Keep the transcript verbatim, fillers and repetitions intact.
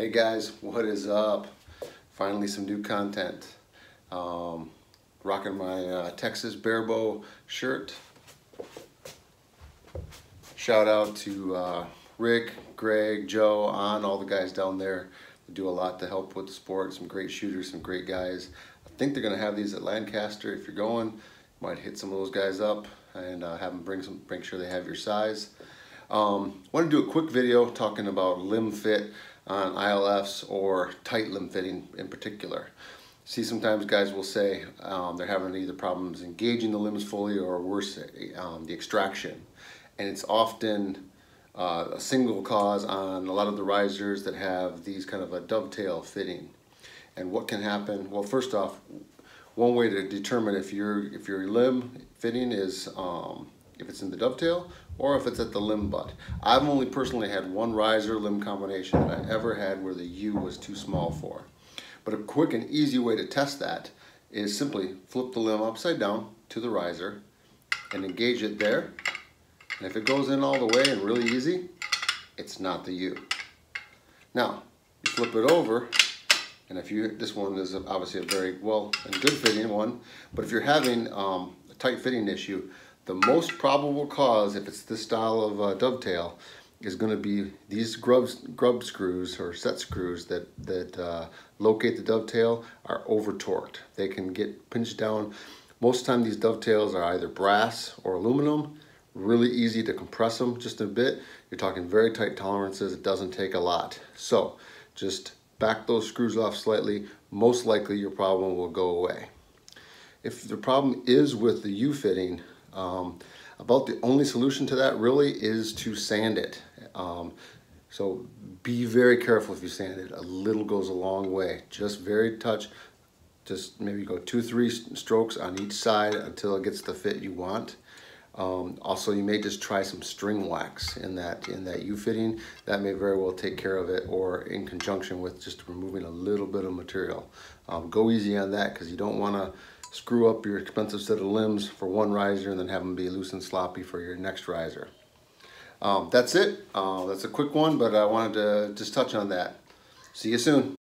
Hey guys, what is up? Finally some new content. Um, rocking my uh, Texas Barebow shirt. Shout out to uh, Rick, Greg, Joe, on all the guys down there who do a lot to help with the sport. Some great shooters, some great guys. I think they're gonna have these at Lancaster. If you're going, might hit some of those guys up and uh, have them bring some, make sure they have your size. Um, want to do a quick video talking about limb fit on I L Fs or tight limb fitting in particular. See, sometimes guys will say um, they're having either problems engaging the limbs fully or worse, um, the extraction. And it's often uh, a single cause on a lot of the risers that have these kind of a dovetail fitting. And what can happen? Well, first off, one way to determine if your if your limb fitting is um, if it's in the dovetail or if it's at the limb butt. I've only personally had one riser limb combination that I ever had where the U was too small for. But a quick and easy way to test that is simply flip the limb upside down to the riser and engage it there. And if it goes in all the way and really easy, it's not the U. Now, you flip it over, and if you, this one is obviously a very well and good fitting one, but if you're having um, a tight fitting issue, the most probable cause, if it's this style of uh, dovetail, is going to be these grub, grub screws or set screws that, that uh, locate the dovetail are over torqued. They can get pinched down. Most of the time these dovetails are either brass or aluminum. Really easy to compress them just a bit. You're talking very tight tolerances. It doesn't take a lot. So just back those screws off slightly. Most likely your problem will go away. If the problem is with the U fitting, Um, about the only solution to that really is to sand it. Um, so be very careful if you sand it. A little goes a long way. Just very touch, just maybe go two, three strokes on each side until it gets the fit you want. Um, also, you may just try some string wax in that in that U fitting. That may very well take care of it, or in conjunction with just removing a little bit of material. Um, go easy on that because you don't want to screw up your expensive set of limbs for one riser and then have them be loose and sloppy for your next riser. Um, that's it. Uh, that's a quick one, but I wanted to just touch on that. See you soon.